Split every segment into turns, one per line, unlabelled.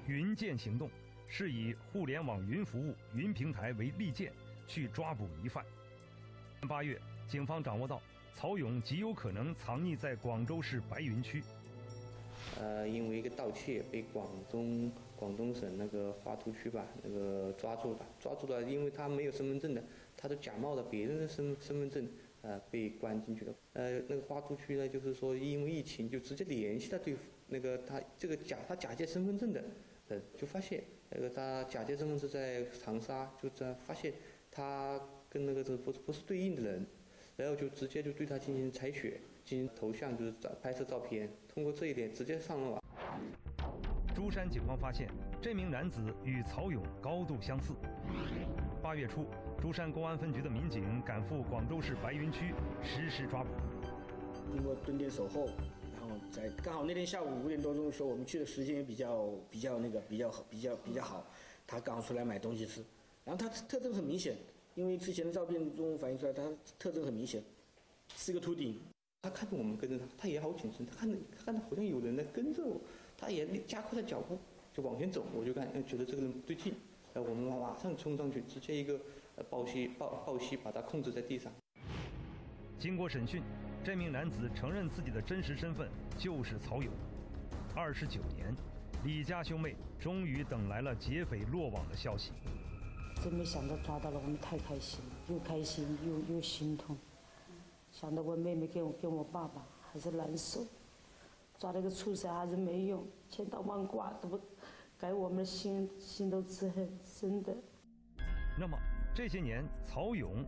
云剑行动是以互联网云服务、云平台为利剑，去抓捕疑犯。8月，警方掌握到曹勇极有可能藏匿在广州市白云区。
因为一个盗窃被广东省那个花都区吧抓住了，因为他没有身份证的，他都假冒了别人的身份证，被关进去了。那个花都区呢，就是说因为疫情就直接联系了他假借身份证的，就发现他假借身份证在长沙，就这发现他跟不是对应的人。然后就直接就对他进行采血，进行头像，就是拍摄照片，通过这一点直接上了网。
珠山警方发现，这名男子与曹勇高度相似。8月初，珠山公安分局的民警赶赴广州市白云区实施抓捕。
经过蹲点守候，然后刚好那天下午5点多钟的时候，我们去的时间也比较好，他刚好出来买东西吃，然后他特征很明显。因为之前的照片中反映出来，他特征很明显，是个秃顶。
他看着我们跟着他，他也好谨慎。他看到好像有人在跟着我，他也加快了脚步就往前走。我就觉得这个人不对劲，我们马上冲上去，直接一个抱膝把他控制在地上。
经过审讯，这名男子承认自己的真实身份就是曹勇。29年，李家兄妹终于等来了劫匪落网的消息。
真没想到抓到了，我们太开心了，又开心又心痛。想到我妹妹跟我爸爸还是难受，抓了个畜生还是没用，千刀万剐都不改我们的心头之恨，真的。
那么这些年，曹勇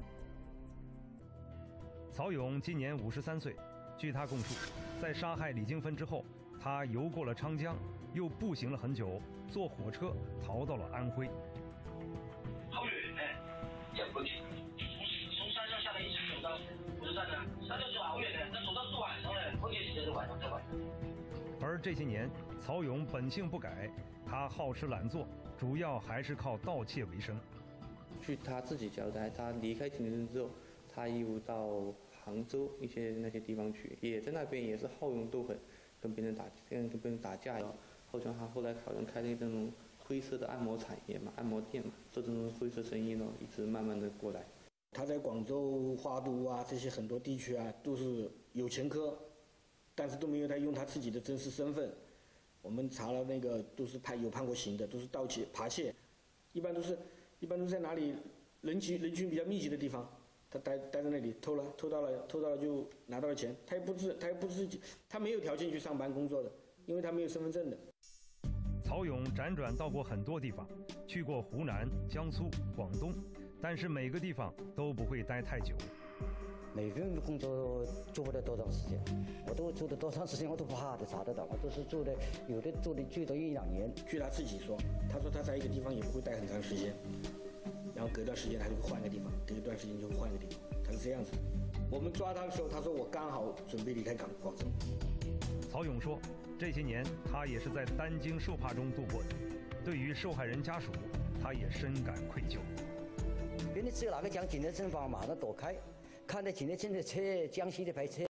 今年53岁，据他供述，在杀害李京芬之后，他游过了昌江，又步行了很久，坐火车逃到了安徽。
好远呢，这不近，从山上下来一直走到火车站呢，山上就好远呢，那走到是晚上了，而且是晚上。
而这些年，曹勇本性不改，他好吃懒做，主要还是靠盗窃为生。
据他自己交代，他离开景德镇之后，他又到杭州那些地方去，也在那边也是好勇斗狠，跟别人打架呀。好像他后来好像开了那种灰色的按摩产业嘛，按摩店嘛，做这种灰色生意呢，一直慢慢的过来。
他在广州、花都啊这些很多地区啊，都是有前科，但是都没有他用他自己的真实身份。我们查了那个都是有判过刑的，都是盗窃、扒窃，一般都是在哪里人群比较密集的地方，他待在那里偷到了就拿到了钱，他也不自己，他没有条件去上班工作的，因为他没有身份证的。
曹勇辗转到过很多地方，去过湖南、江苏、广东，但是每个地方都不会待太久。
每份工作做不了多长时间，我都做的多长时间我都不好的查得到，我都是做的有的做的最多1-2年。
据他自己说，他说他在一个地方也不会待很长时间，然后隔段时间他就会换一个地方，隔一段时间就会换一个地方，他是这样子。我们抓他的时候，他说我刚好准备离开广州。
曹勇说，这些年他也是在担惊受怕中度过的，对于受害人家属，他也深感愧疚。
别人只有哪个讲景德镇方，马上躲开，看到景德镇的车、江西的牌车。